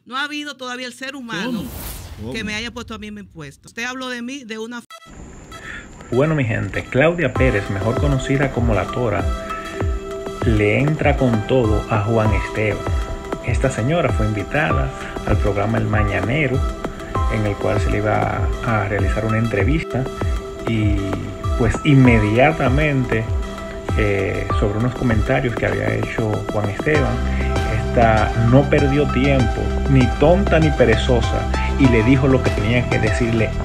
No ha habido todavía el ser humano que me haya puesto a mí mi impuesto. Usted habló de mí de una... Bueno, mi gente, Claudia Pérez, mejor conocida como La Tora, le entra con todo a Juan Esteban. Esta señora fue invitada al programa El Mañanero, en el cual se le iba a realizar una entrevista, y pues inmediatamente sobre unos comentarios que había hecho Juan Esteban, esta no perdió tiempo, ni tonta ni perezosa, y le dijo lo que tenía que decirle